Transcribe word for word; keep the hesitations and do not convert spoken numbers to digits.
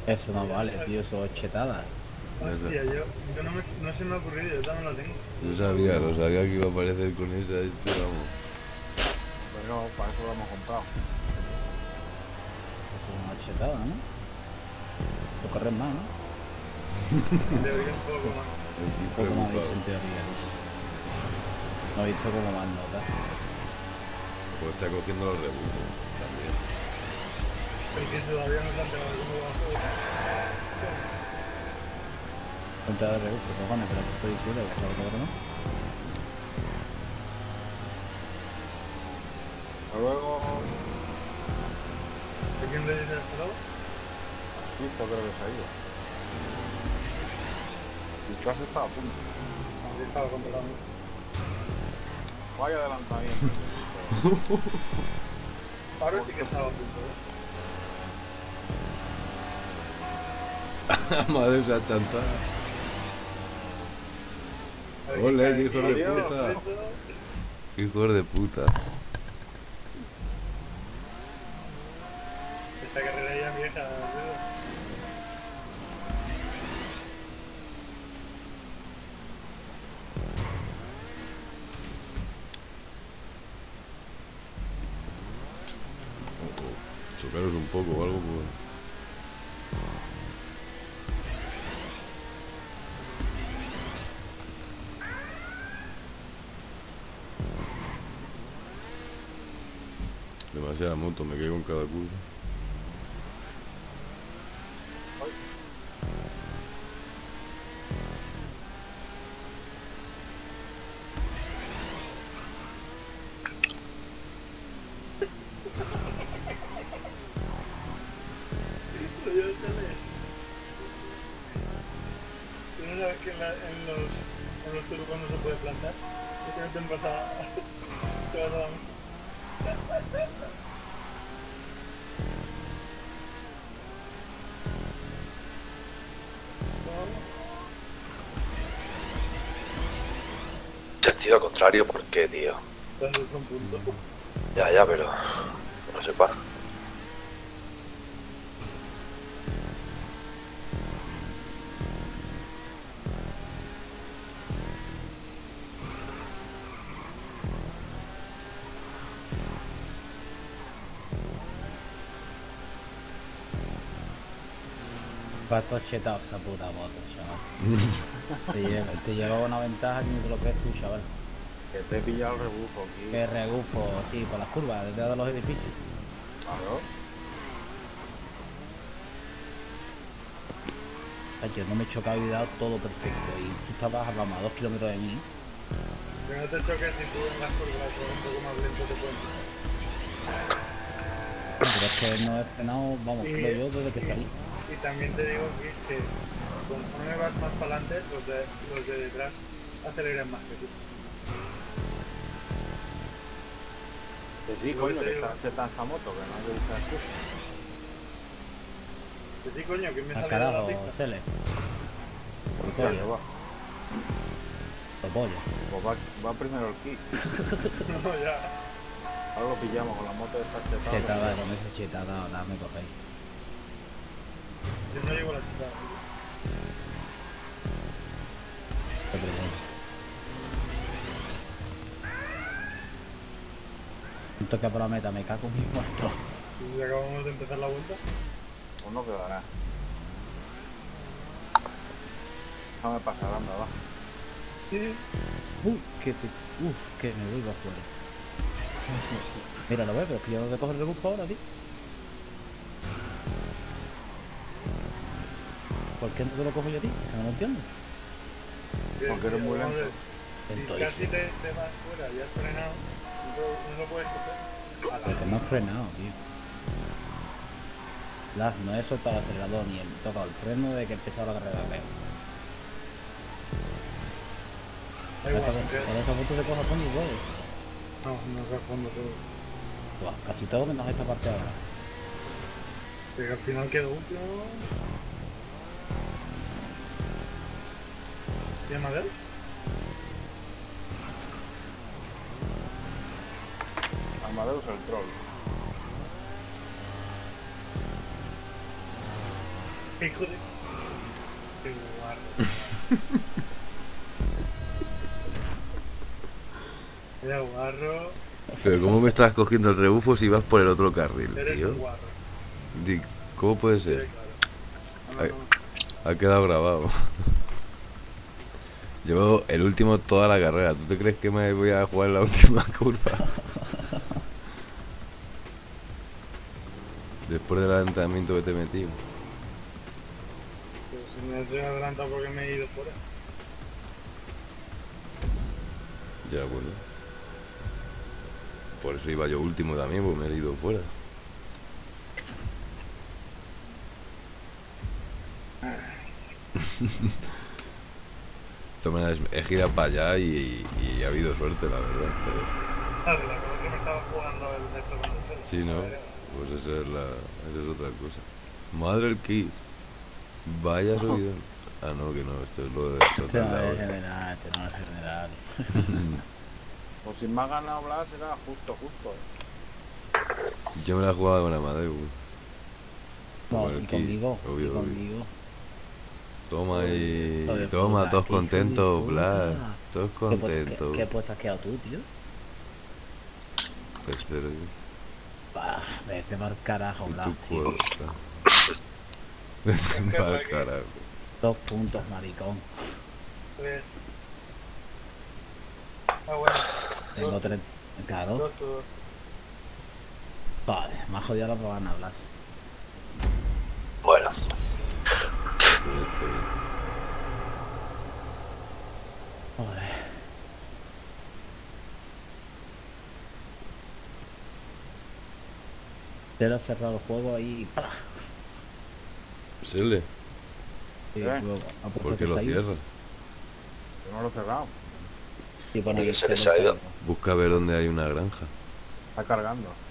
Eso no vale, tío, eso es chetada. Hostia, yo, yo no, me, no se me ha ocurrido, yo también la tengo. Yo sabía, lo sabía que iba a aparecer con esa este, vamos. Pues no, para eso lo hemos comprado. Eso es una chetada, ¿no? Tú corres más, ¿no? Debería un poco más. Un poco más dice en teoría. No he visto como más notas. Pues está cogiendo los rebufos también. Es que todavía no se han pegado cómo va a jugar. Cuenta de rebufo, cojones, pero estoy diciendo que sabes que no. Hasta luego. ¿De quién le dices hasta luego? Listo, creo que se ha ido. Y casi está a punto. Así estaba controlando. Vaya adelantamiento. Ahora sí que estaba a punto, ¿eh? Madre esa chantada. Ole, hijo de puta. Hijos de puta. Esta carrera ya vieja, ¿verdad? Oh, oh. Chocaros un poco o algo, pues. Demasiada moto, me caigo en cada curva. ¿Tú no sabes que en, la, en los, en los turbos no se puede plantar? Es que no te vas a... te vas a dar... Sentido contrario, ¿por qué, tío? Entonces es un punto. Ya, ya, pero... no sepa. Va todo chetado esa puta moto, chaval. te, lleva, te lleva una ventaja que ni te lo crees tú, chaval. Que te he pillado el rebufo aquí. Que rebufo, sí, por las curvas, detrás de los edificios. Claro. Ay, yo no me he chocado y he dado todo perfecto. Y tú estabas, vamos, a dos kilómetros de mí. Que no te choques si tú en las curvas o un poco más lento te pueden pisar. Pero es que no he frenado, vamos, Y- creo yo desde que y- salí. Y también te digo que, que conforme vas más para adelante, los de, los de detrás aceleran más que tú. Que sí, coño, que está chetada esta moto, que no hay que buscar excusa. Que sí, coño, que me Al sale de la carajo, pista. Cele. Por Ya, pollo, va. por pollo. Pues va, va primero el kit. No, ya. Ahora lo pillamos con la moto de esta chetada. Chetada, con esa chetada, ahora me cogéis. Yo no llego a la chica. Te pregunto. Un toque por la meta, me cago en mi muerto. Y acabamos de empezar la vuelta. Pues no quedará. Déjame pasar, anda, va. Sí. Uy, que te... Uf, que me vuelvo afuera. Mira, lo ves, pero es que yo no te cojo el rebufo ahora, tío. ¿Por qué no te lo cojo yo a ti? Que no lo entiendo. Porque eres muy lento. Si Lentoísimo. casi te, te vas fuera y has frenado, no, no lo puedes coger. A la Porque no he frenado, tío. Las, no he soltado el acelerador ni he tocado el freno de que he empezado la carrera, creo. Da igual, Con porque- esta foto se coge a fondo igual. No, no se fondo todo. Buah, casi todo menos esta parte ahora. Que al final quedó último. ¿Y Amadeo? Amadeus el troll. Hijo de... Qué guarro. Era guarro. Pero ¿cómo me estás cogiendo el rebufo si vas por el otro carril, Eres tío? un guarro. Di- ¿Cómo puede Sí, ser? claro. Ay. Ha quedado grabado. Llevo el último toda la carrera. ¿Tú te crees que me voy a jugar en la última curva? Después del adelantamiento que te metí. Pero si me estoy adelantado porque me he ido fuera. Ya, bueno. Por eso iba yo último también, porque me he ido fuera. De todas maneras, he girado para allá y, y ha habido suerte, la verdad. Pero... Claro, la cosa que me estaba jugando el de esto con el celo. Sí, ¿no? Pues esa es, la, esa es otra cosa. Madre el Kiss. Vaya subidón. Ah, no, que no, esto es lo de... Este no es general, este no es general. Pues si me ha ganado Blas será justo, justo. eh. Yo me la he jugado con Amadeu. No, Con el y Kiss, conmigo, obvio, y obvio. conmigo. Toma y... Hijo de Toma, puta, todos qué hijo de contentos, puta. Blas. Todos ¿Qué, pu- qué, contentos. qué puesto has quedado tú, tío? Tercero, tío. Bah, vete para el carajo, Y Blas, tu tío. cuerpo. Vete pa'l carajo. Dos puntos, maricón. Tres. Ah, bueno. Tengo Dos, tres. Claro. dos, dos. Vale, me ha jodido la probana, Blas. Bueno, Pues está bien. Joder. Te lo he cerrado el juego ahí y ¡plah! Sele, Y ¿Eh? luego ha puesto ¿por qué que lo se ha ido. cierra? Yo no lo he cerrado. Y pone Porque que se les lo ha ido. cerró. Busca ver dónde hay una granja. Está cargando.